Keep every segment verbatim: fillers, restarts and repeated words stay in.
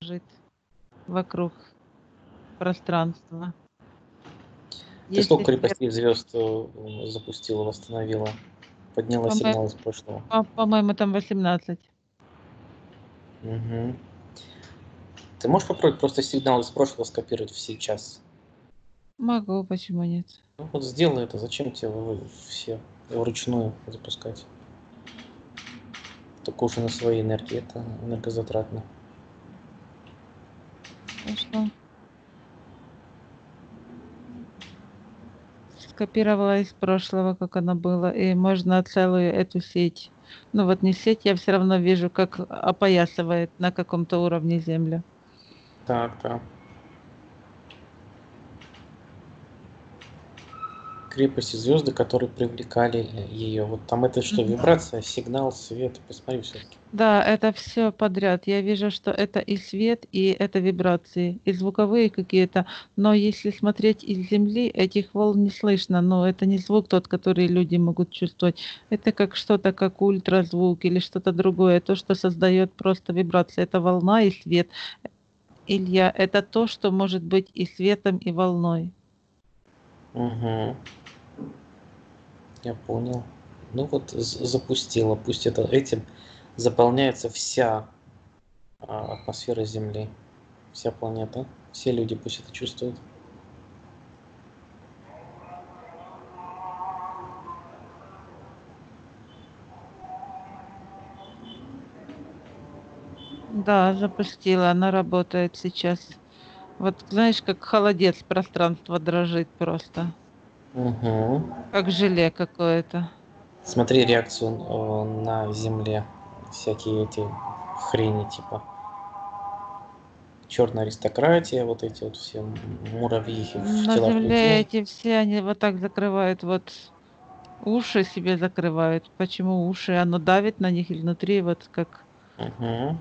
дрожит вокруг пространства. Ты сколько Если свет, крепостей звезд э, запустила, восстановила? Подняла по-мо- сигнал из прошлого. по- по-моему, там восемнадцать. Мгм. Ты можешь попробовать просто сигнал из прошлого скопировать в сейчас? Могу, почему нет? Ну вот сделай это. Зачем тебе вы- все вручную запускать? Только уже на своей энергии. Это энергозатратно. Хорошо. Скопировала из прошлого, как оно было, и можно целую эту сеть. Ну вот не сеть, я все равно вижу, как опоясывает на каком-то уровне Землю. Так, так. Крепости звезды, которые привлекали ее. Вот там это что, Мгм. вибрация, сигнал, свет? Посмотри все-таки. Да, это все подряд. Я вижу, что это и свет, и это вибрации, и звуковые какие-то. Но если смотреть из Земли, этих волн не слышно. Но это не звук тот, который люди могут чувствовать. Это как что-то, как ультразвук или что-то другое. То, что создает просто вибрации. Это волна и свет. Илья, это то, что может быть и светом, и волной. Угу, я понял. Ну вот з- запустила. Пусть это этим заполняется вся а, атмосфера Земли, вся планета. Все люди пусть это чувствуют. Да, запустила, она работает сейчас. Вот знаешь, как холодец, пространство дрожит просто. Угу. Как желе какое-то. Смотри реакцию э, на Земле. Всякие эти хрени типа черная аристократия, вот эти вот все м- муравьихи в На телах земле людей. эти все, они вот так закрывают, вот уши себе закрывают. Почему уши? Оно давит на них изнутри, вот как Угу.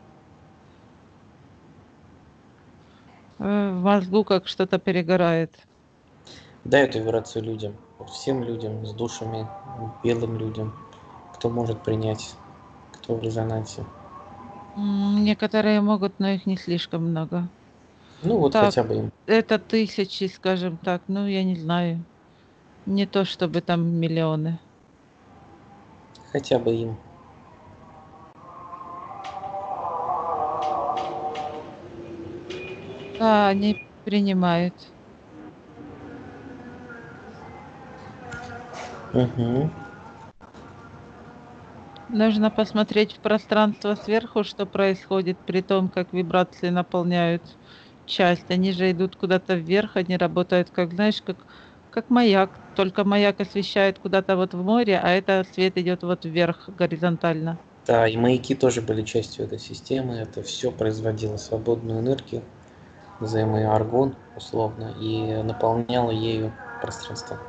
э, в мозгу, как что-то перегорает. Дай эту вибрацию людям, вот всем людям с душами, белым людям, кто может принять, кто в резонансе. М, Некоторые могут, но их не слишком много. Ну вот Так, хотя бы им, это тысячи, скажем так, ну, я не знаю. Не то чтобы там миллионы. хотя бы им. Да, они принимают. Угу. Нужно посмотреть в пространство сверху, что происходит при том, как вибрации наполняют часть. Они же идут куда-то вверх, они работают, как, знаешь, как, как маяк. Только маяк освещает куда-то вот в море, а это свет идет вот вверх горизонтально. Да, и маяки тоже были частью этой системы. Это все производило свободную энергию, называемый аргон, условно, и наполняло ею пространство.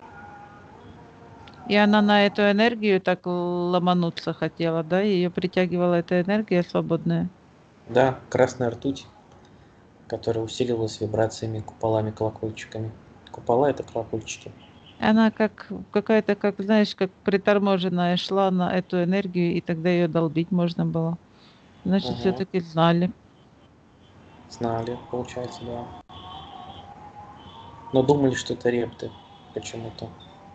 И она на эту энергию так ломануться хотела, да? Ее притягивала эта энергия свободная. Да, красная ртуть, которая усиливалась вибрациями, куполами, колокольчиками. Купола — это колокольчики. Она как какая-то, как, знаешь, как приторможенная шла на эту энергию, и тогда ее долбить можно было. Значит, Угу. все-таки знали. Знали, получается, да. Но думали, что это репты почему-то,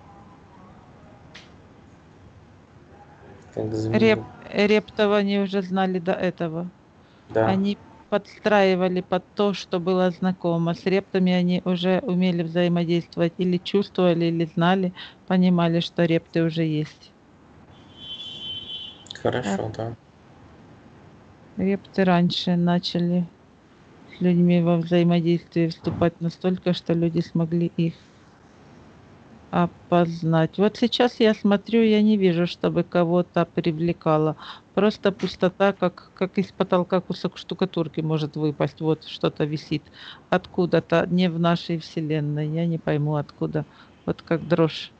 как Реп, змеи. Рептова они уже знали до этого. Да. Они подстраивали под то, что было знакомо. С рептами они уже умели взаимодействовать или чувствовали, или знали, понимали, что репты уже есть. А Хорошо, да. репты раньше начали с людьми во взаимодействие вступать настолько, что люди смогли их опознать. Вот сейчас я смотрю, я не вижу, чтобы кого-то привлекало. Просто пустота, как, как из потолка кусок штукатурки может выпасть. Вот что-то висит откуда-то, не в нашей вселенной. Я не пойму откуда. Вот как дрожь.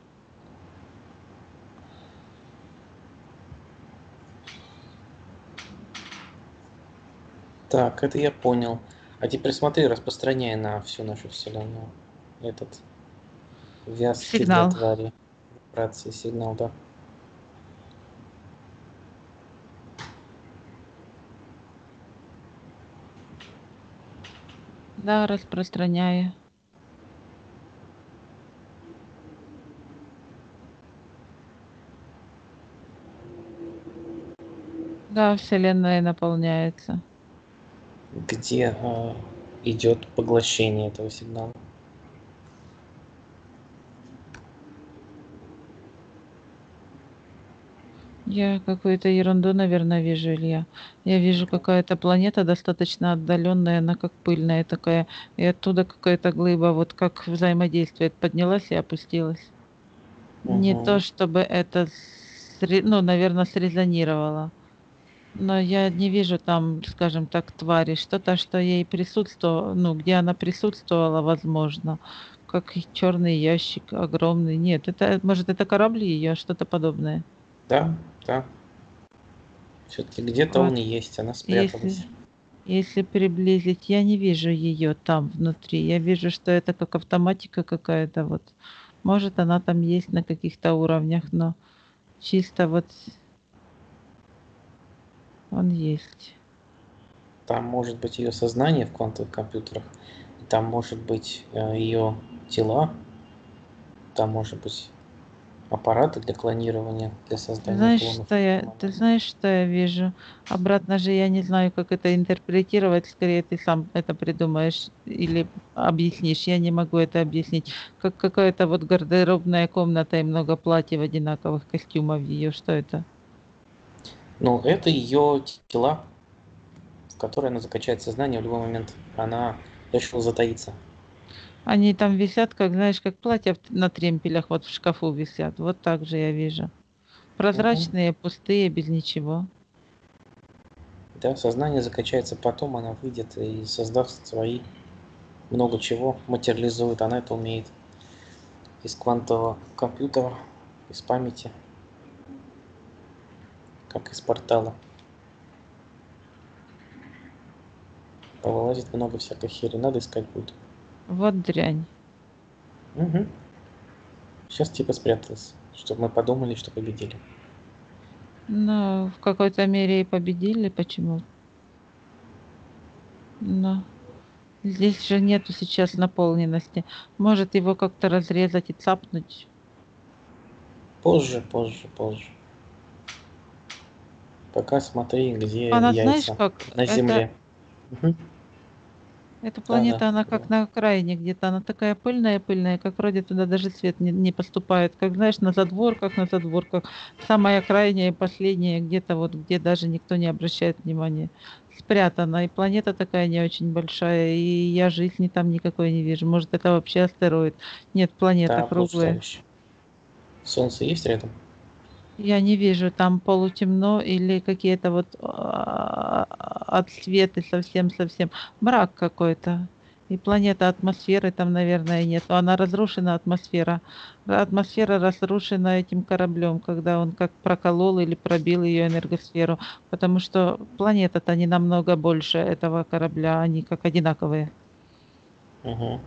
Так, это я понял. А теперь смотри, распространяй на всю нашу вселенную этот вязкий для Сигнал. твари вибрации сигнал, да. Да, распространяя. Да, Вселенная наполняется. Где а, идет поглощение этого сигнала? Я какую-то ерунду, наверное, вижу, Илья. Я вижу какая-то планета достаточно отдаленная, она как пыльная такая, и оттуда какая-то глыба, вот как взаимодействует, поднялась и опустилась. Не то Угу. чтобы это, сре- ну, наверное, срезонировало, но я не вижу там, скажем так, твари, что-то, что ей присутствовало, ну, где она присутствовала, возможно, как черный ящик огромный. Нет, это, может, это корабли ее, что-то подобное. Да, да. Все-таки где-то Вот. он и есть, она Если спряталась. Если приблизить, я не вижу ее там внутри. Я вижу, что это как автоматика какая-то вот. Может, она там есть на каких-то уровнях, но чисто вот он есть. Там может быть ее сознание в квантовых компьютерах, и там может быть э, ее тела, там может быть аппараты для клонирования, для Ты создания знаешь, клонов. что я, ты знаешь, что я вижу? Обратно же я не знаю, как это интерпретировать. Скорее, ты сам это придумаешь или объяснишь. Я не могу это объяснить. Как какая-то вот гардеробная комната и много платьев одинаковых, костюмов ее. Что это? Но это ее тела, в которые она закачает сознание в любой момент. Она решила затаиться. Они там висят, как, знаешь, как платья в- на тремпелях вот в шкафу висят. Вот так же я вижу. Мгм. Прозрачные, пустые, без ничего. Да, сознание закачается потом, она выйдет и создаст свои много чего, материализует. Она это умеет из квантового компьютера, из памяти, как из портала. Повылазит много всякой хери, надо искать будет. Вот дрянь. Угу. Сейчас типа спряталась, чтобы мы подумали, что победили. Но в какой-то мере и победили. Почему? Но здесь же нету сейчас наполненности. Может его как-то разрезать и цапнуть. Позже, позже, позже. Пока смотри, где Она, знаешь, яйца как на это земле. Угу. Эта Да, да, планета, она как да. на окраине где-то, она такая пыльная-пыльная, как вроде туда даже свет не, не поступает, как, знаешь, на задворках, на задворках, самая крайняя и последняя, где-то вот, где даже никто не обращает внимания, спрятана, и планета такая не очень большая, и я жизни там никакой не вижу, может, это вообще астероид, нет, планета Да, круглая, блуждающий. Солнце есть рядом? я не вижу, там полутемно или какие-то вот а, отсветы совсем-совсем. Мрак какой-то. И планета атмосферы там, наверное, нет. Она разрушена, атмосфера. Атмосфера разрушена этим кораблем, когда он как проколол или пробил ее энергосферу. Потому что планета-то не намного больше этого корабля, они как одинаковые. Угу.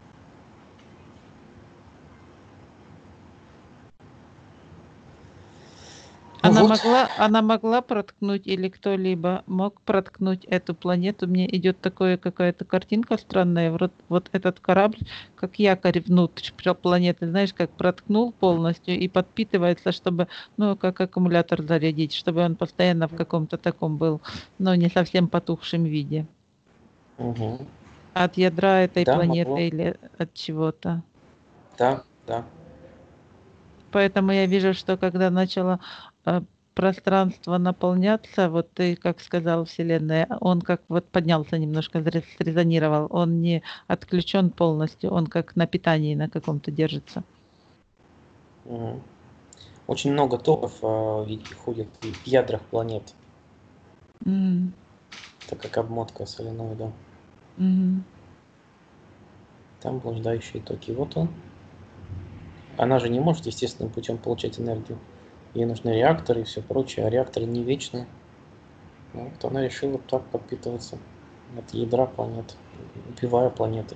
Ну Она вот, могла, она могла проткнуть или кто-либо мог проткнуть эту планету. Мне идет такое какая-то картинка странная. Вот, вот этот корабль, как якорь внутрь пр- планеты, знаешь, как проткнул полностью и подпитывается, чтобы, ну, как аккумулятор зарядить, чтобы он постоянно в каком-то таком был, ну, не совсем потухшем виде. угу. От ядра этой Да, могло. планеты или от чего-то. Да, да. Поэтому я вижу, что когда начало э, пространство наполняться, вот ты, как сказал, Вселенная, он как вот поднялся немножко, зре- срезонировал. Он не отключен полностью, он как на питании на каком-то держится. Мгм. Очень много токов а, и- ходит в ядрах планет. М, Это как обмотка соленоида. мгм. Там блуждающие токи. Вот он. Она же не может естественным путем получать энергию. Ей нужны реакторы и все прочее, а реакторы не вечные. Ну, вот она решила так подпитываться от ядра планет, убивая планеты.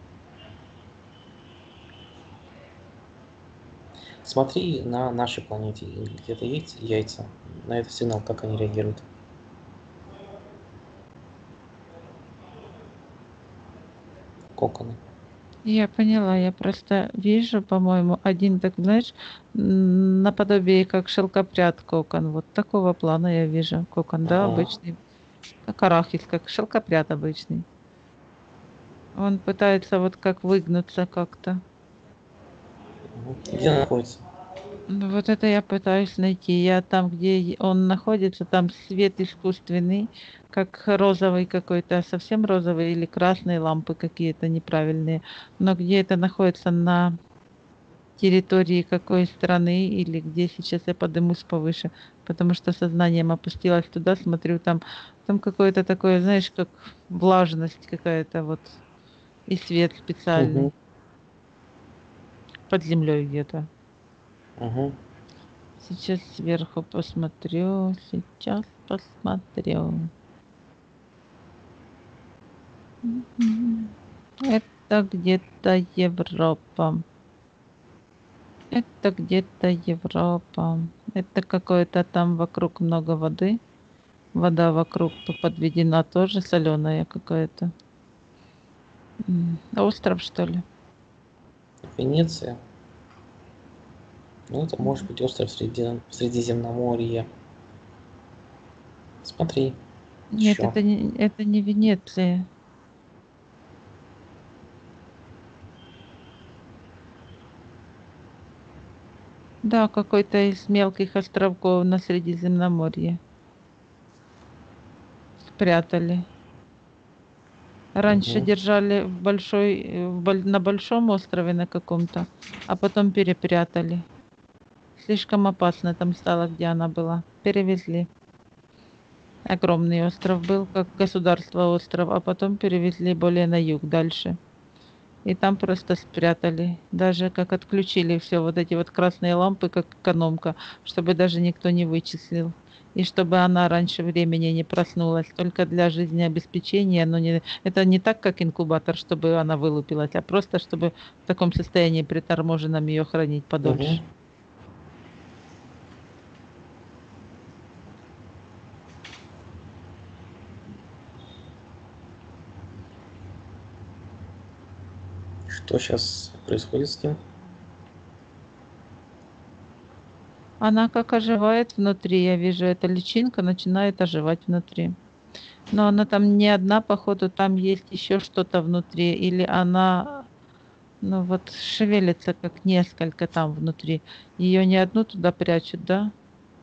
Смотри на нашей планете, где-то есть яйца, на этот сигнал, как они реагируют. коконы. Я поняла, я просто вижу, по-моему, один так, знаешь, м, наподобие как шелкопряд кокон. Вот такого плана я вижу. Кокон, да, Ага. обычный. Как арахис, как шелкопряд обычный. Он пытается вот как выгнуться как-то. Мгм. Где находится? Ну, вот это я пытаюсь найти. Я там, где и он находится, там свет искусственный, как розовый какой-то, совсем розовый или красные лампы какие-то неправильные. Но где это находится на территории какой страны или где сейчас я поднимусь повыше, потому что сознанием опустилась туда, смотрю, там, там какое-то такое, знаешь, как влажность какая-то вот и свет Угу. специальный под землей где-то. Угу. Сейчас сверху посмотрю, сейчас посмотрю. Мгм. Это где-то Европа. Это где-то Европа. Это какое-то там вокруг много воды. Вода вокруг п- подведена тоже соленая какая-то. М, Остров, что ли? Венеция. Ну, это может быть остров Среди... Средиземноморья. Смотри, Нет, еще. это не, это не Венеция. Да, какой-то из мелких островков на Средиземноморье. Спрятали. Раньше Угу. держали в большой, э, в боль- на большом острове на каком-то, а потом перепрятали. Слишком опасно там стало, где она была. Перевезли. Огромный остров был, как государство остров, а потом перевезли более на юг, дальше. И там просто спрятали. Даже как отключили все вот эти вот красные лампы, как экономка, чтобы даже никто не вычислил. И чтобы она раньше времени не проснулась, только для жизнеобеспечения, но не, это не так, как инкубатор, чтобы она вылупилась, а просто, чтобы в таком состоянии приторможенном ее хранить Угу. подольше. Что сейчас происходит с ним? Она как оживает внутри, я вижу, эта личинка начинает оживать внутри. Но она там не одна, походу, там есть еще что-то внутри, или она, ну вот, шевелится как несколько там внутри. Ее не одну туда прячут, да?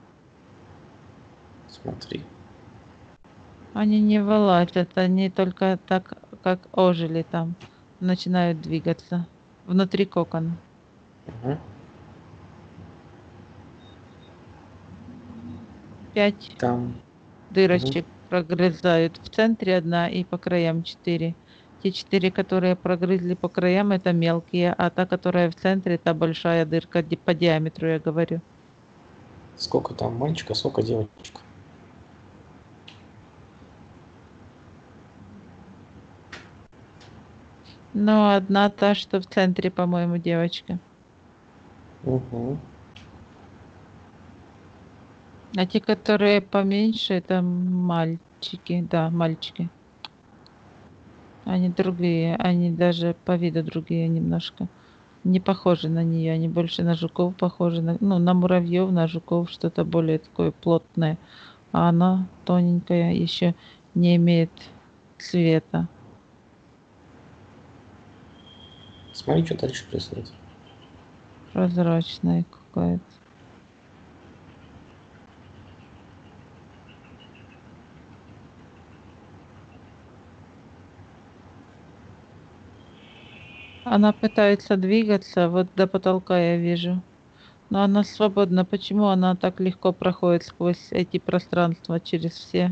Смотри. Они не вылазят, они только так, как ожили там, начинают двигаться внутри кокона. Угу. Пять Там. Угу. дырочек прогрызают. В центре одна и по краям четыре. Те четыре, которые прогрызли по краям, это мелкие, а та, которая в центре, это большая дырка ди- по диаметру, я говорю. Сколько там мальчика, сколько девочек? Но одна та, что в центре, по-моему, девочка. Угу. А те, которые поменьше, это мальчики. Да, мальчики. Они другие, они даже по виду другие немножко. Не похожи на нее, они больше на жуков похожи, на, ну, на муравьев, на жуков, что-то более такое плотное. А она тоненькая, еще не имеет цвета. Смотри, что дальше происходит. Прозрачная какая-то. Она пытается двигаться, вот до потолка я вижу. Но она свободна. Почему она так легко проходит сквозь эти пространства, через все?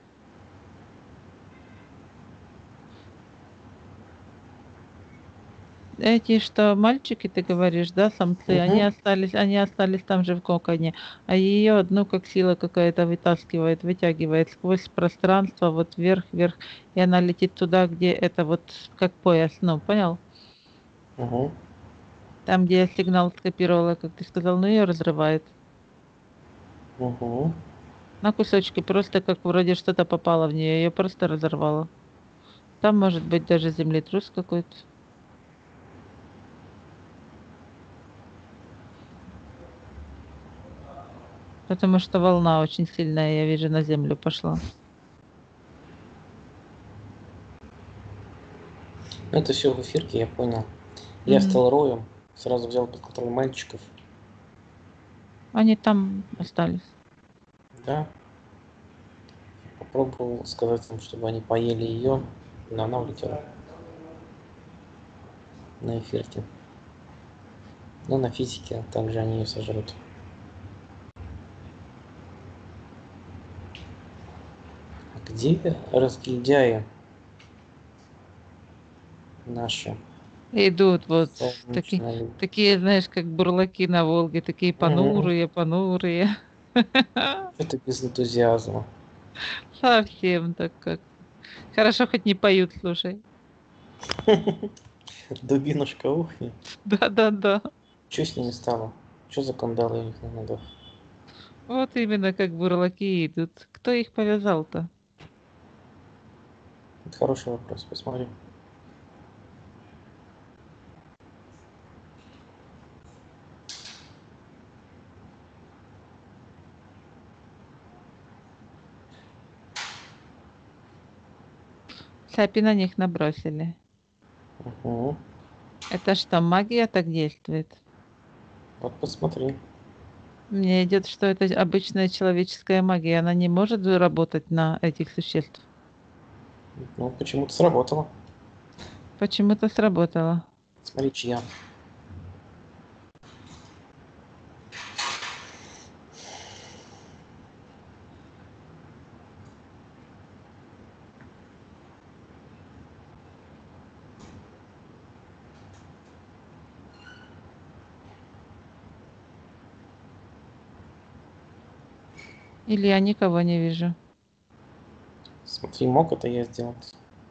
Эти, что мальчики, ты говоришь, да, самцы, они Угу. остались, они остались там же в коконе, а ее одну как сила какая-то вытаскивает, вытягивает сквозь пространство, вот вверх, вверх, и она летит туда, где это вот как пояс, ну, понял? Угу. Там, где я сигнал скопировала, как ты сказал, ну, ее разрывает Угу. на кусочки, просто как вроде что-то попало в нее, ее просто разорвало. Там может быть даже землетрус какой-то. Потому что волна очень сильная, я вижу, на землю пошла. Ну, это все в эфирке, я понял. Я Мгм. стал роем, сразу взял под контроль мальчиков. Они там остались. Да. Попробовал сказать им, чтобы они поели ее, но она улетела на эфирке. Но на физике также они ее сожрут. А где разгильдяи наши Идут вот такие, солнечные? такие, знаешь, как бурлаки на Волге, такие Угу. понурые, понурые. Что-то без энтузиазма. Совсем так как. Хорошо, хоть не поют, слушай. Дубинушка ухни. Да-да-да. Что с ними стало? Что за кандалы у них на ногах? Вот именно как бурлаки идут. Кто их повязал-то? Это хороший вопрос, посмотрим. Цепи на них набросили. Угу. Это что, магия так действует? Вот посмотри. Мне идет, что это обычная человеческая магия. Она не может работать на этих существ. Ну, почему-то сработало. Почему-то сработало. Смотри, чья. Или я никого не вижу. Смотри, мог это я сделать.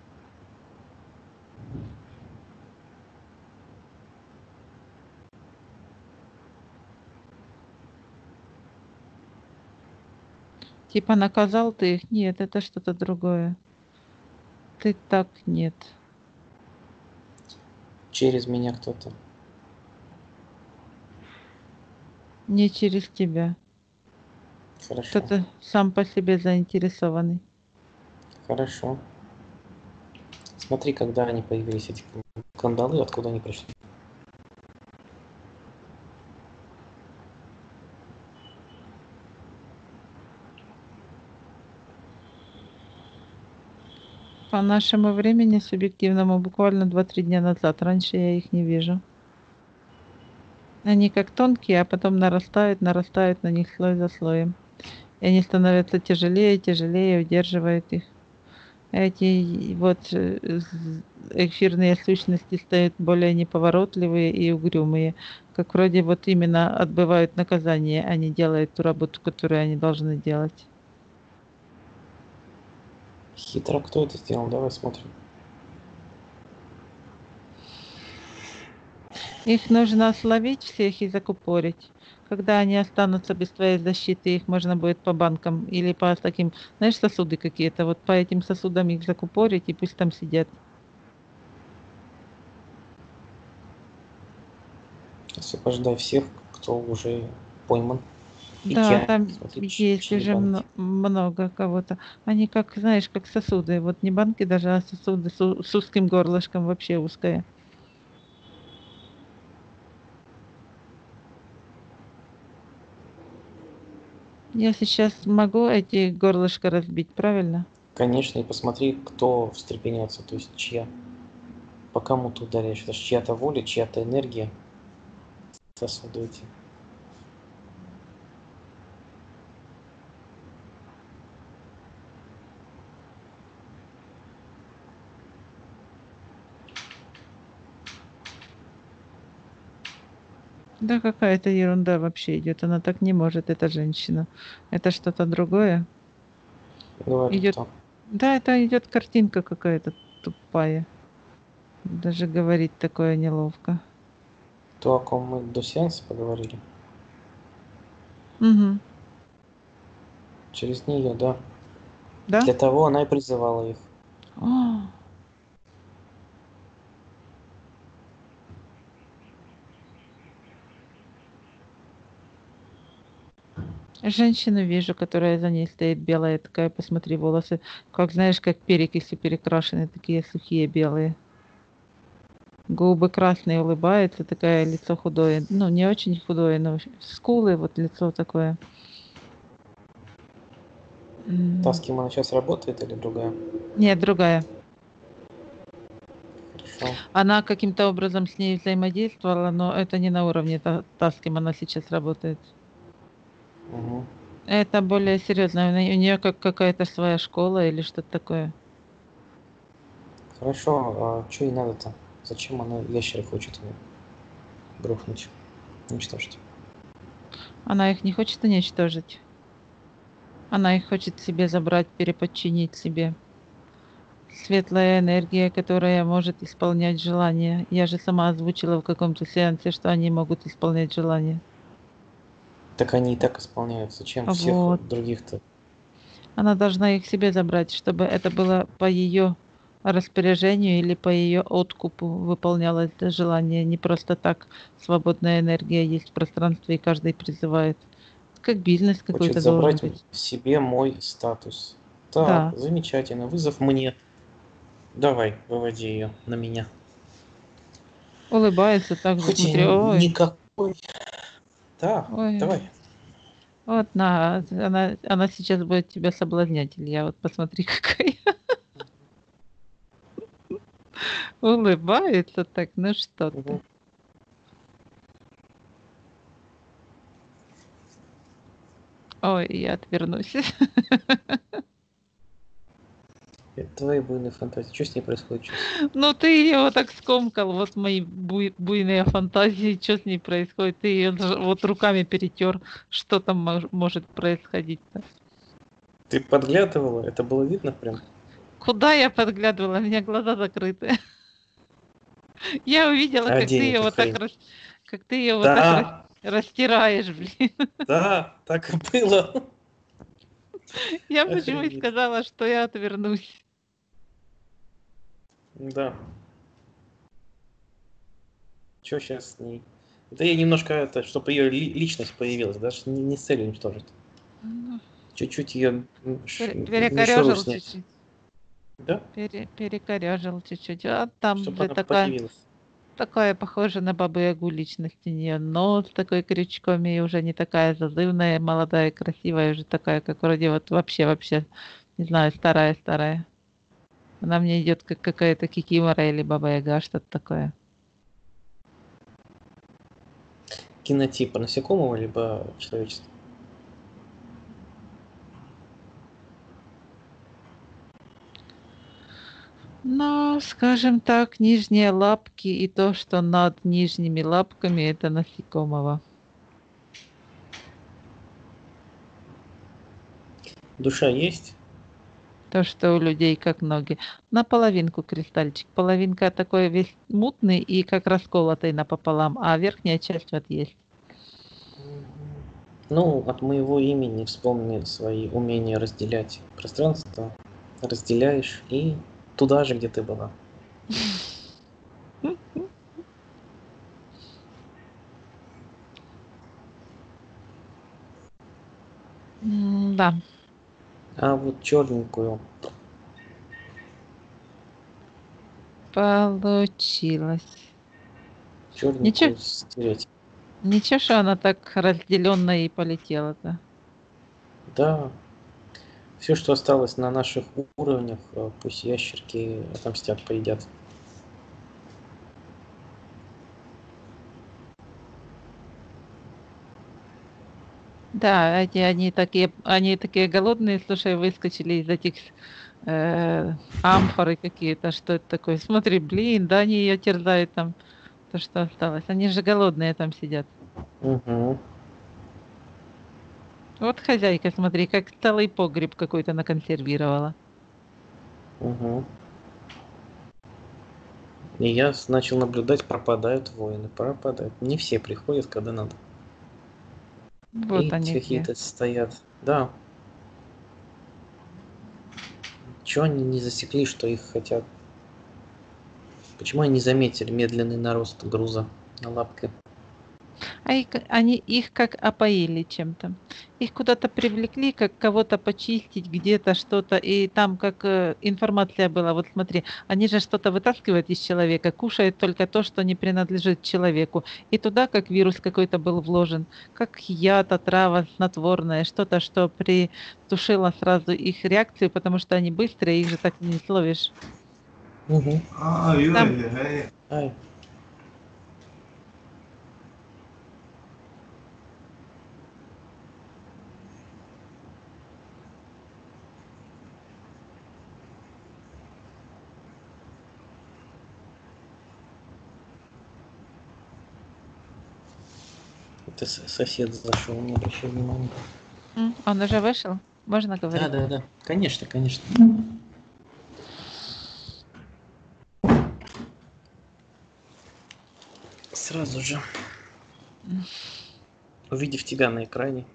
Типа наказал ты их? Нет, это что-то другое. Ты так нет. Через меня кто-то. Не через тебя. Хорошо. Кто-то сам по себе заинтересованный. Хорошо. Смотри, когда они появились, эти кандалы, откуда они пришли. По нашему времени субъективному буквально два-три дня назад. Раньше я их не вижу. Они как тонкие, а потом нарастают, нарастают на них слой за слоем. И они становятся тяжелее, тяжелее, удерживает их. Эти вот э, з- эфирные сущности стают более неповоротливые и угрюмые, как вроде вот именно отбывают наказание, а не делают ту работу, которую они должны делать. Хитро кто это сделал? Давай смотрим. Их нужно словить всех и закупорить. Когда они останутся без твоей защиты, их можно будет по банкам или по таким, знаешь, сосуды какие-то. Вот по этим сосудам их закупорить и пусть там сидят. Освобождай всех, кто уже пойман. Да, Икеа. там Смотри, ч- есть чьи уже банки. мно- много кого-то. Они как, знаешь, как сосуды. Вот не банки даже, а сосуды с, у- с узким горлышком, вообще узкое. Я сейчас могу эти горлышко разбить, правильно? Конечно, и посмотри, кто встрепенется, то есть чья. По кому ты ударяешь. Это ж чья-то воля, чья-то энергия. Сосуды эти. Да какая-то ерунда вообще идет. Она так не может, эта женщина. Это что-то другое. Говори, Идет. кто. Да, это идет картинка какая-то тупая. Даже говорить такое неловко. То, о ком мы до сеанса поговорили. Угу. Через нее, да. Да? Для того она и призывала их. О! Женщину вижу, которая за ней стоит, белая такая, посмотри, волосы, как знаешь, как перекиси перекрашены, такие сухие белые. Губы красные, улыбается, такая лицо худое. Ну, не очень худое, но скулы, вот лицо такое. Та, М. с кем она сейчас работает, или другая? Нет, другая. Хорошо. Она каким-то образом с ней взаимодействовала, но это не на уровне та, та, с кем она сейчас работает. Угу. Это более серьезно. У нее как какая-то своя школа или что-то такое. Хорошо, а что ей надо-то? Зачем она ящеры хочет ее грохнуть, уничтожить? Она их не хочет уничтожить. Она их хочет себе забрать, переподчинить себе. Светлая энергия, которая может исполнять желания. Я же сама озвучила в каком-то сеансе, что они могут исполнять желания. Так они и так исполняют. Зачем всех Вот. других-то? Она должна их себе забрать, чтобы это было по ее распоряжению или по ее откупу выполнялось это желание. Не просто так свободная энергия есть в пространстве, и каждый призывает. Как бизнес Хочет какой-то должен забрать быть. себе мой статус. Так, Да. замечательно. Вызов мне. Давай, выводи ее на меня. Улыбается так же, Хоть и смотри, ой, никакой. Да, ой. давай. Вот на, она, она сейчас будет тебя соблазнять, Илья. Вот посмотри, какая. Улыбается так, ну что ты. Мгм. Ой, я отвернусь. Это твои буйные фантазии. Что с ней происходит сейчас? Ну ты его так скомкал, вот мои буй- буйные фантазии, что с ней происходит. Ты ее вот руками перетер, что там мож- может происходить-то. Ты подглядывала? Это было видно прям? Куда я подглядывала? У меня глаза закрыты. Я увидела, как ты Одень ее эту вот так, хрень. рас- как ты ее вот так рас- Да, растираешь, блин. да, так и было. Я почему и Охренеть. сказала, что я отвернусь. Да. Что сейчас с ней? Это я немножко, это, чтобы ее личность появилась, даже не, не с целью уничтожить. Ну, Чуть-чуть ее пере- мишуру перекорежил снять. чуть-чуть. Да? Пере- перекорежил чуть-чуть. А там Чтобы уже она такая, появилась. такая похожа на бабу-ягу личность у нее. Нос такой крючком и уже не такая зазывная, молодая, красивая, уже такая, как вроде вот вообще-вообще, не знаю, старая-старая. Она мне идет как какая-то кикимора или баба-яга, что-то такое. Кинотипа насекомого, либо человечества. Но, скажем так, нижние лапки и то, что над нижними лапками, это насекомого. Душа есть? То, что у людей как ноги. На половинку кристальчик. Половинка такой весь мутный и как расколотый напополам, а верхняя часть вот есть. Ну, от моего имени вспомни свои умения разделять пространство. Разделяешь и туда же, где ты была. М, Да, А вот черненькую, получилось. Ничего, черненькую стереть. ничего, что она так разделенная и полетела-то. Да, все, что осталось на наших уровнях, э, пусть ящерки отомстят, поедят. Да, эти они такие, они такие голодные, слушай, выскочили из этих э, амфоры какие-то, что это такое? Смотри, блин, да, они ее терзают там, то, что осталось. Они же голодные там сидят. Угу, Вот хозяйка, смотри, как целый погреб какой-то наконсервировала. угу. И я с- начал наблюдать, пропадают воины, пропадают. Не все приходят, когда надо. Вот И они где. какие-то стоят. Да, чего они не засекли, что их хотят? Почему они не заметили медленный нарост груза на лапке? А их они их как опоили чем-то. Их куда-то привлекли, как кого-то почистить, где-то что-то, и там как, э, информация была. Вот смотри, они же что-то вытаскивают из человека, кушают только то, что не принадлежит человеку. И туда как вирус какой-то был вложен, как яд, отрава снотворное, что-то, что притушило сразу их реакцию, потому что они быстрые, их же так не словишь. Угу. Там Ай, это с- сосед зашел, не обращай внимания. м, он уже вышел? Можно Да, говорить? да, да. Конечно, конечно. Сразу же, увидев тебя на экране.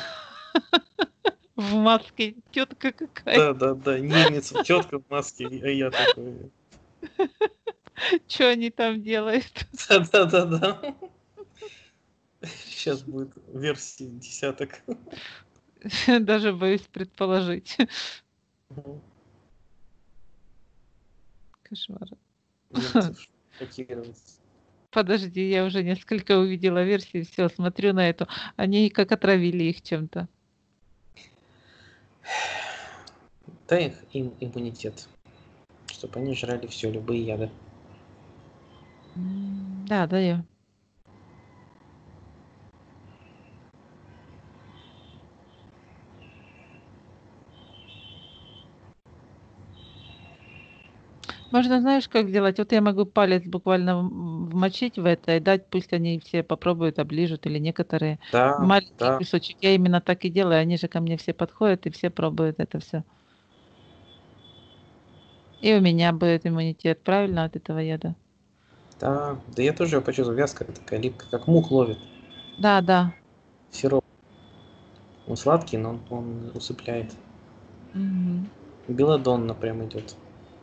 В маске тетка какая. Да, да, да. Немец, тетка в маске, а я такой. Что они там делают? Да, да, да, да. Сейчас будет версии десяток. Даже боюсь предположить. Мгм. Кошмар. Немцев шокировать. Подожди, я уже несколько увидела версий, все, смотрю на эту. Они как отравили их чем-то. Дай их им иммунитет, чтобы они жрали все, любые яды. М, Да, даю. Можно, знаешь, как сделать? Вот я могу палец буквально м, вмочить в это и дать, пусть они все попробуют, оближут, или некоторые Да, маленький да, кусочек. Я именно так и делаю. Они же ко мне все подходят и все пробуют это все. И у меня будет иммунитет, правильно, от этого яда? да. Да я тоже почувствовал, вязкая такая липкая, как мух ловит. Да, да. Сироп. Он сладкий, но он, он усыпляет. Мгм. Белладонна прям идет.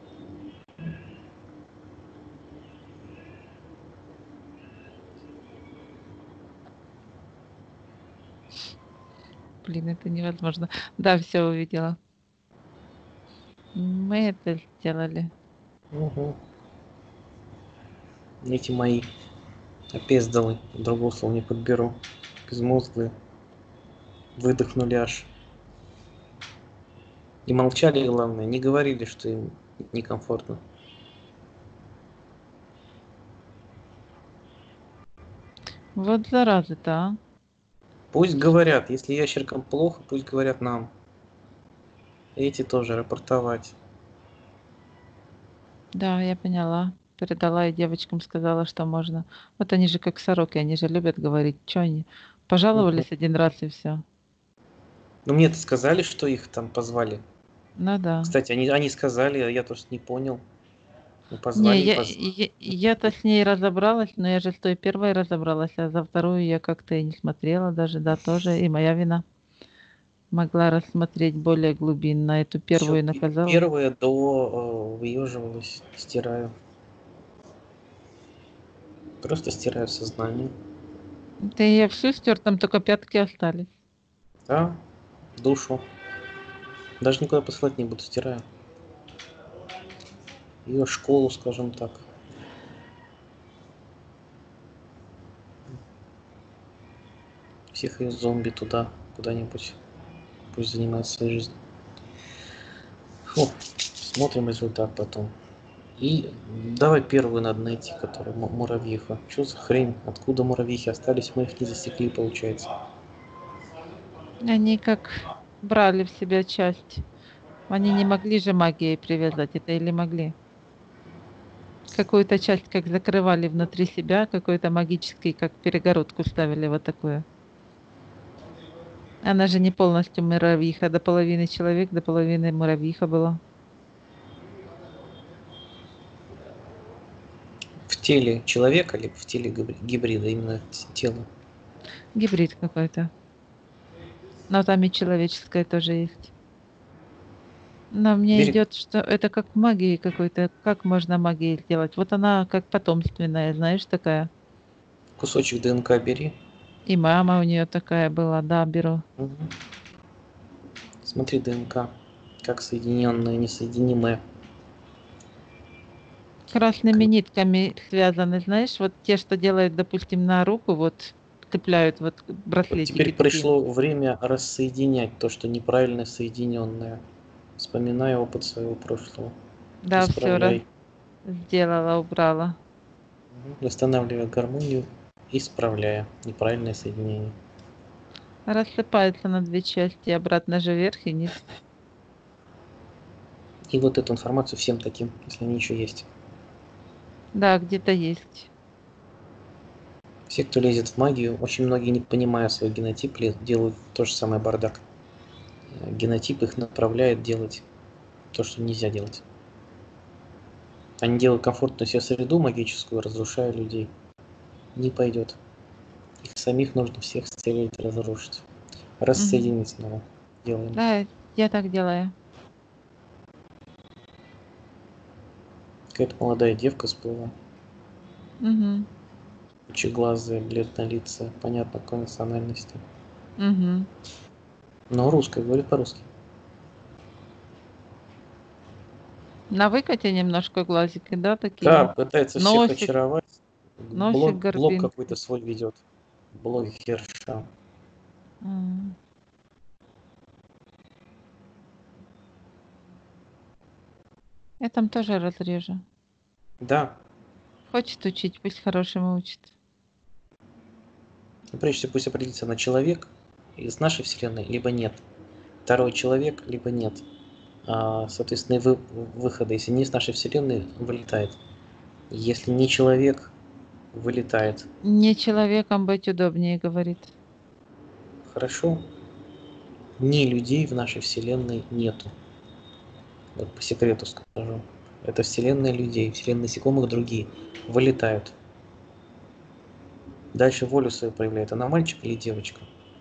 Блин, это невозможно. Да, все увидела. Мы это сделали. Угу. Эти мои опездалы, другого слова не подберу. Безмозглые. Выдохнули аж. И молчали, главное, не говорили, что им некомфортно. Вот заразы-то, а. Пусть говорят, если ящеркам плохо, пусть говорят нам. Эти тоже рапортовать. Да, я поняла. Передала и девочкам сказала, что можно. Вот они же как сороки, они же любят говорить. Чё они? Мгм. Пожаловались один раз и все. Ну мне-то сказали, что их там позвали. Ну да. Кстати, они, они сказали, а я тоже не понял. Ну, Не, позвали и я, позвали. я, я-то с ней разобралась, но я же с той первой разобралась, а за вторую я как-то и не смотрела даже, да, тоже, и моя вина. Могла рассмотреть более глубинно, эту Все, первую наказала. первое до э, выеживалось, стираю. Просто стираю сознание. Да я всю стер, там только пятки остались. Да, душу. Даже никуда посылать не буду, стираю. Ее школу, скажем так. Всех ее зомби туда, куда-нибудь. Пусть занимается своей жизнью. Фу, смотрим результат потом. И давай первую надо найти, которая му- муравьиха. Что за хрень? Откуда муравьихи остались? Мы их не засекли, получается. Они как брали в себя часть. Они не могли же магией привязать это или могли? Какую-то часть как закрывали внутри себя, какой-то магический, как перегородку ставили вот такую. Она же не полностью муравьиха, до половины человек, до половины муравьиха была. В теле человека, либо в теле гибри- гибрида, именно т- тело. Гибрид какой-то. Но там и человеческое тоже есть. Но мне Бери- идет, что это как магии какой-то. Как можно магией сделать? Вот она как потомственная, знаешь, такая. Кусочек ДНК бери. И мама у нее такая была, да, беру. Угу. Смотри ДНК, как соединенные, несоединимые. Красными Как- нитками связаны, знаешь, вот те, что делают, допустим, на руку, вот цепляют вот Вот теперь браслетики такие. пришло время рассоединять то, что неправильно соединенное. Вспоминая опыт своего прошлого. Да, все Исправляй. сделала, убрала. Мгм. Восстанавливая гармонию, исправляя неправильное соединение. Рассыпается на две части, обратно же вверх и низ. И вот эту информацию всем таким, если они еще есть. Да, где-то есть. Все, кто лезет в магию, очень многие, не понимая свой генотип, ле- делают то же самое бардак. Э, Генотип их направляет делать то, что нельзя делать. Они делают комфортную себе среду магическую, разрушая людей. Не пойдет. Их самих нужно всех стереть, разрушить. Мгм. Рассоединить снова. Делаем. Да, я так делаю. Какая-то молодая девка всплыла. Угу. Пучеглазая, бледнолицая. Понятно, какой национальности. Угу. Но русская, говорит по-русски. На выкате немножко глазики, да, Да, такие. пытается всех Носик, очаровать. носик Блог, блог горбинка. какой-то свой ведет. Блогерша. М. Я там тоже разрежу. Да, Хочет учить, пусть хорошему учит. но прежде всего пусть определится на человек из нашей вселенной, либо нет. Второй человек, либо нет. А, соответственно, и вы, выходы, если не из нашей вселенной, вылетает. Если не человек, вылетает. Не человеком быть удобнее, говорит. Хорошо? Ни людей в нашей вселенной нету. Вот по секрету скажу. Это вселенная людей, вселенная насекомых другие. Вылетают. Дальше волю свою проявляет. Она мальчик или девочка?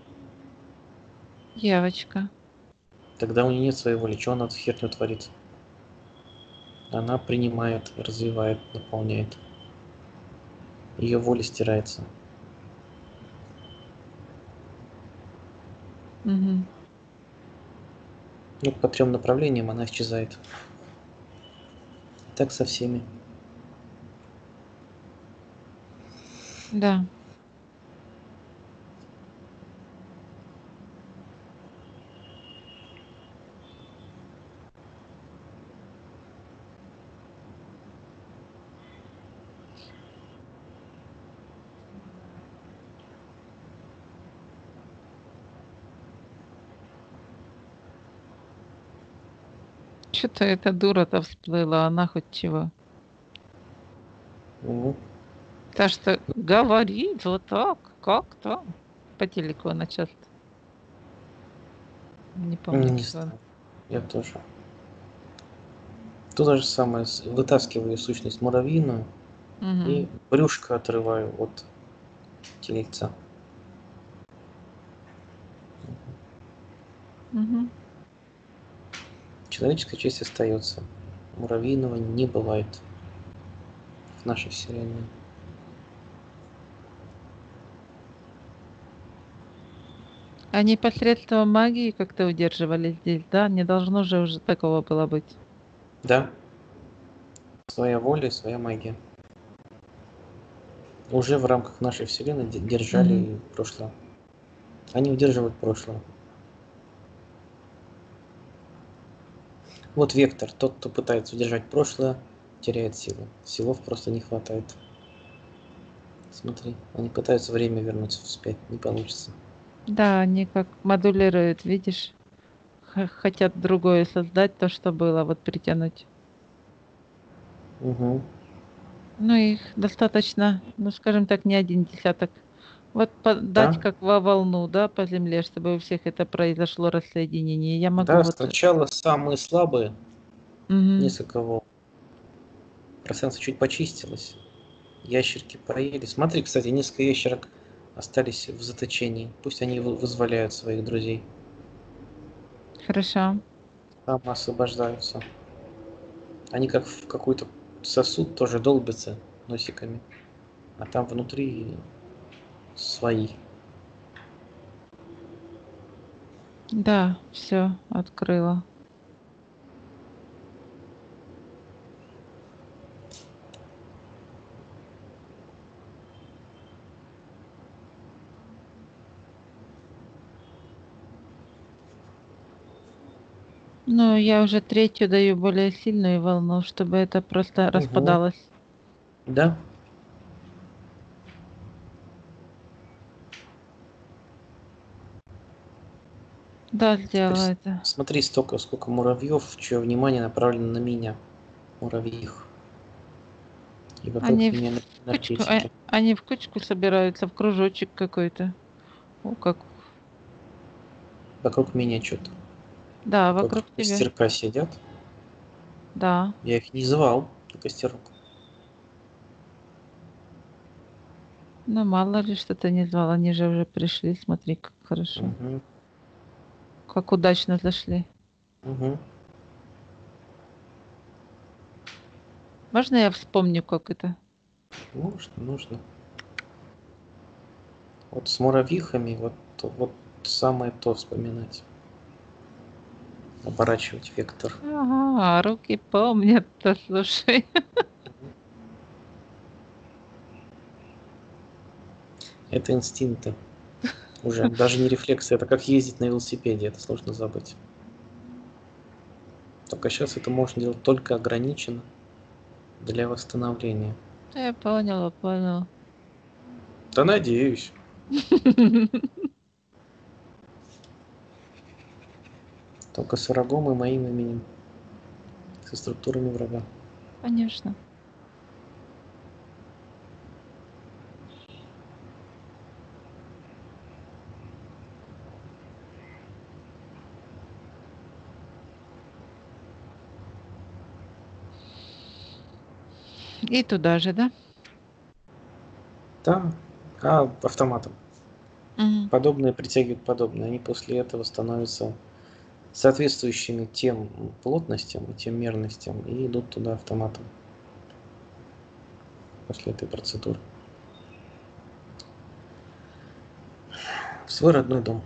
Девочка. Тогда у нее нет своей воли. Что она херню творит? Она принимает, развивает, наполняет. Ее воля стирается. Угу. Ну, по трем направлениям она исчезает. Так со всеми. Да. Что-то эта дура-то всплыла, она хоть чего. Угу. Та, что говорит вот так, как там. По телеку она часто. Не помню, Не как она. знаю. Я тоже. То же самое. с- Вытаскиваю сущность муравьиную Угу. и брюшко отрываю от тельца. Угу. Человеческая часть остается. Муравьиного не бывает в нашей вселенной. Они посредством магии как-то удерживали здесь, да? Не должно же уже такого было быть. Да, своя воля и своя магия. Уже в рамках нашей вселенной де- держали Угу. и прошлое. Они удерживают прошлое. Вот вектор. Тот, кто пытается удержать прошлое, теряет силу. Силов просто не хватает. Смотри, они пытаются время вернуть вспять. Не получится. Да, они как модулируют, видишь? Х- хотят другое создать, то, что было, вот притянуть. Угу. Ну, их достаточно, ну, скажем так, не один десяток. Вот по- дать Да, как во волну, да, по земле, чтобы у всех это произошло рассоединение. Я могу да, вот... сначала самые слабые, Мгм. несколько волн. Пространство чуть почистилось. Ящерки поели. Смотри, кстати, несколько ящерок остались в заточении. Пусть они вы- вызволяют своих друзей. Хорошо. Там освобождаются. Они как в какой-то сосуд тоже долбятся носиками. А там внутри свои. Да, все, открыла. Ну, я уже третью даю более сильную волну, чтобы это просто Угу. распадалось. Да. Да, Теперь сделала с- это. смотри, столько, сколько муравьев, чье внимание направлено на меня. Муравьих. И Они вокруг в меня эner- кучку, а- энергетики. они в кучку собираются, в кружочек какой-то. О, как. Вокруг меня что-то. Да, Вокруг вокруг тебя. костерка сидят. Да. Я их не звал на костерок. Ну, мало ли, что ты не звал. Они же уже пришли. Смотри, как хорошо. Угу. Как удачно зашли. Угу. Можно я вспомню, как это? Нужно, нужно. Вот с муравьихами вот, вот самое то вспоминать. Оборачивать вектор. Ага, руки помнят-то, слушай. Это инстинкты. Уже даже не рефлексы. Это как ездить на велосипеде. Это сложно забыть. Только сейчас это можно делать только ограниченно для восстановления. Я поняла, поняла. Да надеюсь. Только с врагом и моим именем. Со структурами врага. Конечно. И туда же, да? Да, а автоматом. Мгм. Подобное притягивает подобное. Они после этого становятся соответствующими тем плотностям и тем мерностям и идут туда автоматом после этой процедуры. В свой родной дом.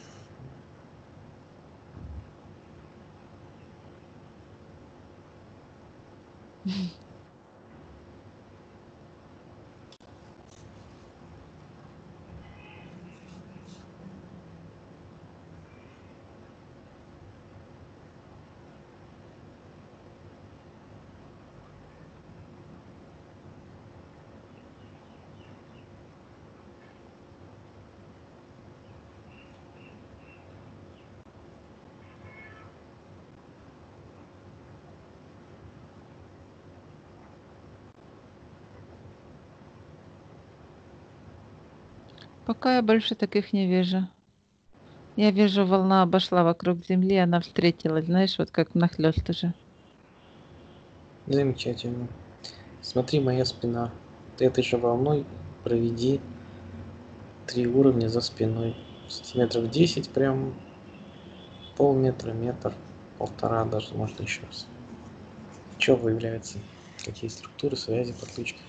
Пока я больше таких не вижу. Я вижу, волна обошла вокруг Земли, она встретилась, знаешь, вот как нахлёст уже. Замечательно. Смотри, моя спина. Ты этой же волной проведи три уровня за спиной. Сантиметров десять, прям полметра, метр, полтора даже, может еще раз. Что выявляется? Какие структуры, связи, подключки?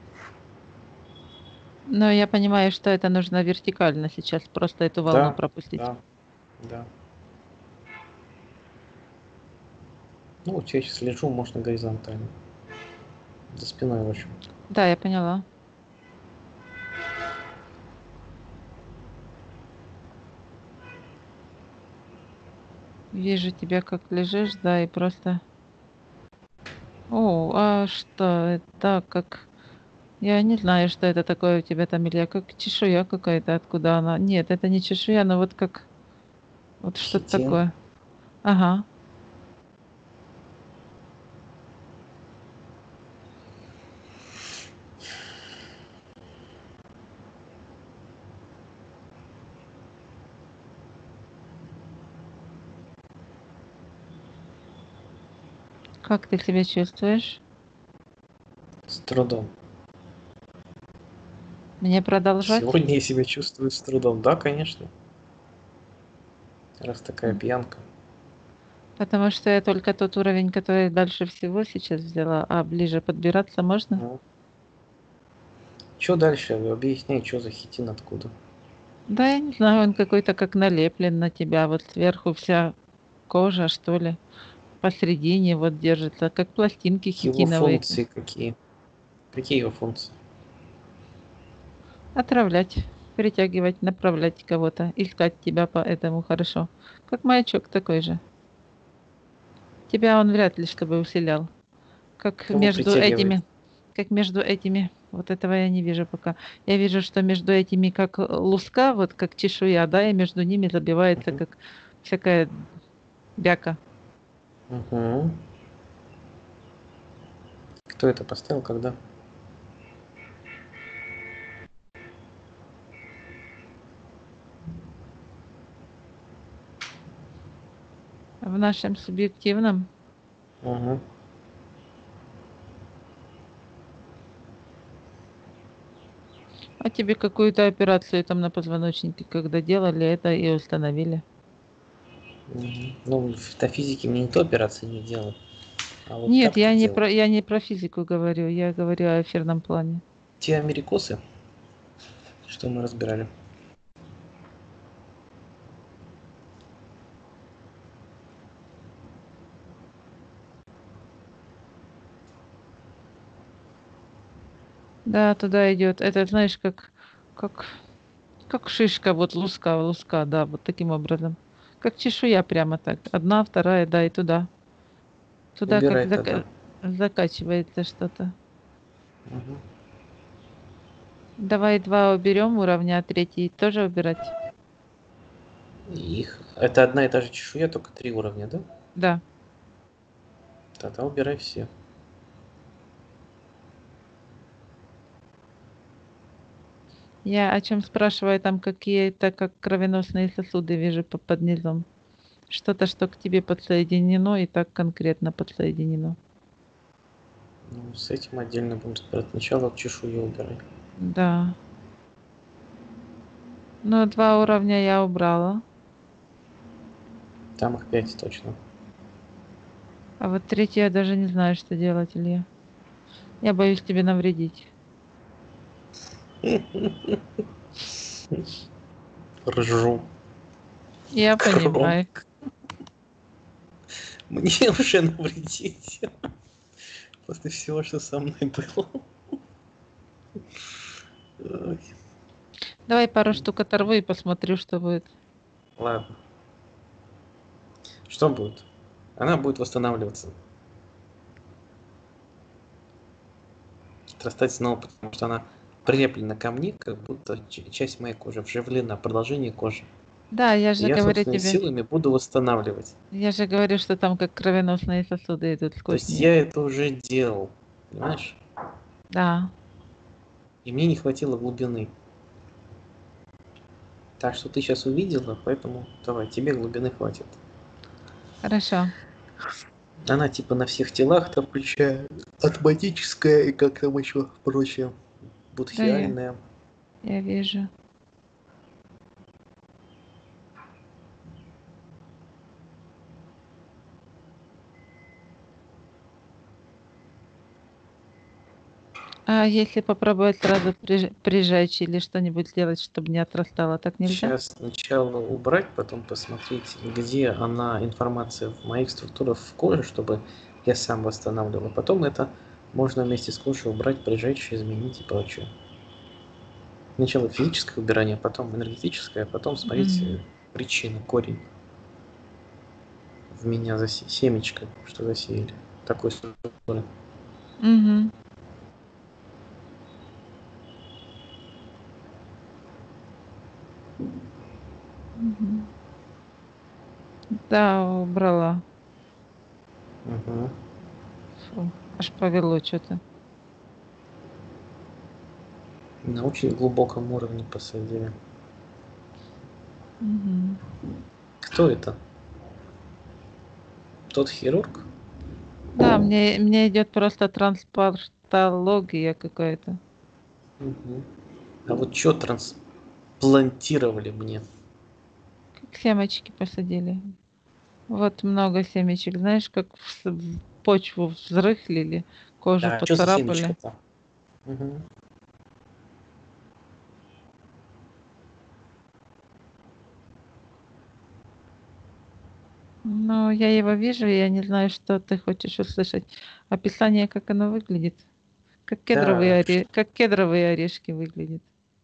Но я понимаю, что это нужно вертикально сейчас, просто эту волну Да, пропустить. да, да. Ну, вот я сейчас лежу, можно горизонтально. За спиной, в общем. Да, я поняла. Вижу тебя, как лежишь, да, и просто... О, а что это? Как... Я не знаю, что это такое у тебя там, Илья, как чешуя какая-то, откуда она? Нет, это не чешуя, но вот как... Вот что-то Хитин. такое. Ага. Как ты себя чувствуешь? С трудом. Мне продолжать? Сегодня я себя чувствую с трудом. Да, конечно. Раз такая М. пьянка. Потому что я только тот уровень, который дальше всего сейчас взяла, а ближе подбираться можно? Ну, Что дальше? Объясняй, что за хитин, откуда? Да, я не знаю, он какой-то как налеплен на тебя. Вот сверху вся кожа, что ли. Посередине вот держится, как пластинки Его хитиновые. функции какие? Какие его функции? Отравлять, притягивать, направлять кого-то, искать тебя поэтому хорошо. Как маячок такой же. Тебя он вряд ли чтобы усилял. Как Кого между притягивает? этими, как между этими, вот этого я не вижу пока. Я вижу, что между этими как луска, вот как чешуя, да, и между ними забивается Угу. как всякая бяка. Угу. Кто это поставил, когда? В нашем субъективном. Угу. А тебе какую-то операцию там на позвоночнике, когда делали это и установили? Угу. Ну, в физике мне никто операции не делал. А вот Нет, там ты я не делал. про, я не про физику говорю, я говорю о эфирном плане. Те америкосы, что мы разбирали. Да, туда идет. Это знаешь, как, как, как шишка, вот луска, луска, да, вот таким образом. Как чешуя прямо так. Одна, вторая, да, и туда. Туда как Убирай тогда. зака- закачивается что-то. Угу. Давай два уберем уровня, а третий тоже убирать. Их. Это одна и та же чешуя, только три уровня, да? Да. Тогда убирай все. Я о чем спрашиваю, там какие-то как кровеносные сосуды вижу по- под низом. Что-то, что к тебе подсоединено и так конкретно подсоединено. Ну, с этим отдельно будем разбираться. Сначала чешую убирай. Да. Ну, два уровня я убрала. Там их пять точно. А вот третий я даже не знаю, что делать, Илья. Я боюсь тебе навредить. Ржу. Я Громко. понимаю. Мне уже навредить. После всего, что со мной было. Ой. Давай пару штук оторву и посмотрю, что будет. Ладно. Что будет? Она будет восстанавливаться. Отрастать снова, потому что она прилеплена ко мне, как будто ч- часть моей кожи вживлена, продолжение кожи. Да, я И же я говорю собственными тебе. силами буду восстанавливать. Я же говорю, что там как кровеносные сосуды идут То есть сквозь нее. я это уже делал, понимаешь? Да. И мне не хватило глубины. Так что ты сейчас увидела, поэтому давай, тебе глубины хватит. Хорошо. Она типа на всех телах, там включая атматическая и как там еще прочее, Да, я, будхиальная. я вижу. А если попробовать сразу приж- прижечь или что-нибудь сделать, чтобы не отрастало, так нельзя? Сейчас сначала убрать, потом посмотреть, где она, информация в моих структурах в коже, чтобы я сам восстанавливал. Потом это можно вместе с кожей убрать, прижечь, изменить и прочее. Сначала физическое убирание, потом энергетическое, а потом смотреть Мгм. э, причину, корень в меня засе... семечко, что засеяли. Такой структуры. Мгм. Мгм. Да, убрала. Угу. Фу, аж повело что-то. На очень глубоком уровне посадили. Мгм. Кто это? Тот хирург? Да, мне, мне идет просто транспортология какая-то. Угу. А вот что трансплантировали мне? Как семечки посадили. Вот много семечек, знаешь, как в, с- в почву взрыхлили, кожу А что за поцарапали. семечко-то? Угу. Но я его вижу, и я не знаю, что ты хочешь услышать. Описание, как оно выглядит. Как кедровые, Да, ш- оре... как кедровые орешки выглядят.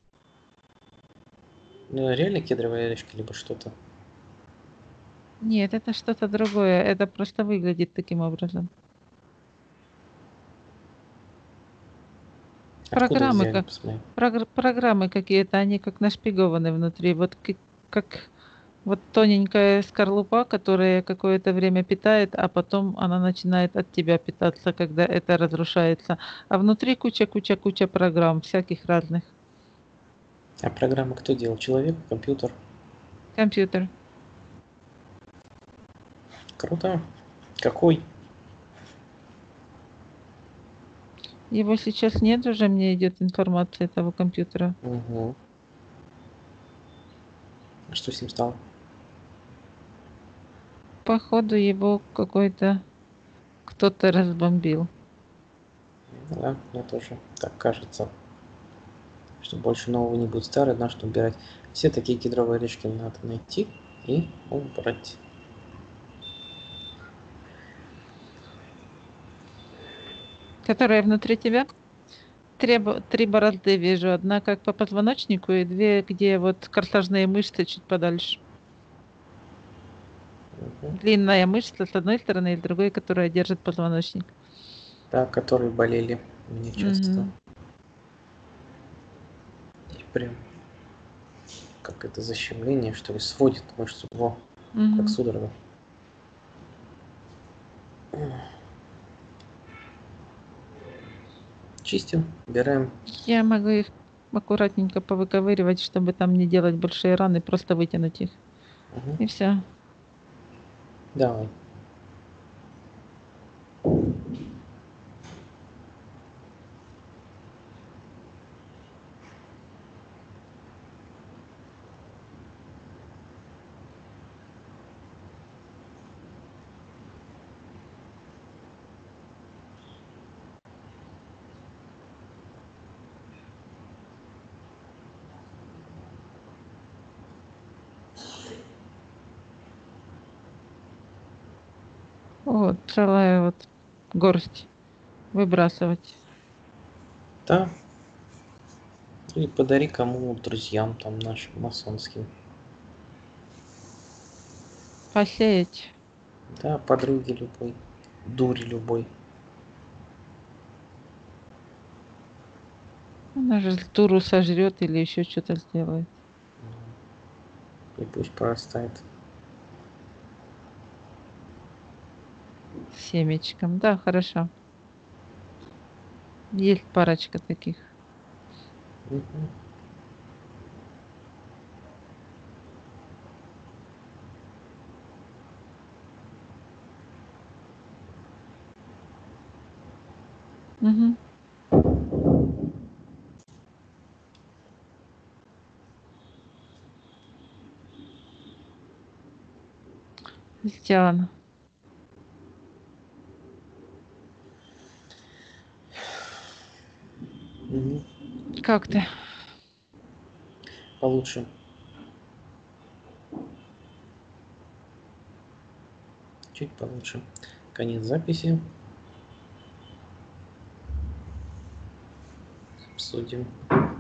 ну, реально кедровые орешки, либо что-то. Нет, это что-то другое. Это просто выглядит таким образом. Откуда Программы, взяли, как... посмотри. прогр- программы какие-то, они как нашпигованы внутри. Вот как, как вот тоненькая скорлупа, которая какое-то время питает, а потом она начинает от тебя питаться, когда это разрушается. А внутри куча-куча-куча программ, всяких разных. А программы кто делал? Человек, компьютер? Компьютер. Круто. Какой? Его сейчас нет уже, мне идет информация этого компьютера. Угу. А что с ним стало? Походу его какой-то кто-то разбомбил. Ну да, мне тоже так кажется. Что больше нового не будет, старый наш убирать. Все такие кедровые орешки надо найти и убрать. Которая внутри тебя? Три, бо- три борозды вижу. Одна как по позвоночнику и две, где вот корсажные мышцы чуть подальше. Мгм. Длинная мышца с одной стороны и с другой, которая держит позвоночник. Да, которые болели мне часто. Мгм. И прям как это защемление, что ли, сводит мышцу. Во, как Мгм. судорога. Чистим, убираем. Я могу их аккуратненько повыковыривать, чтобы там не делать большие раны, просто вытянуть их. Мгм. И все. Давай. Вот, целая вот горсть выбрасывать. Да. И подари кому друзьям там нашим масонским. Посеять. Да, подруге любой. Дуре любой. Она же туру сожрет или еще что-то сделает. И пусть прорастает. Семечком. Да, хорошо. Есть парочка таких. Мгм. Угу. Сделано. Мгм. Как ты? Получше. Чуть получше. Конец записи. Обсудим.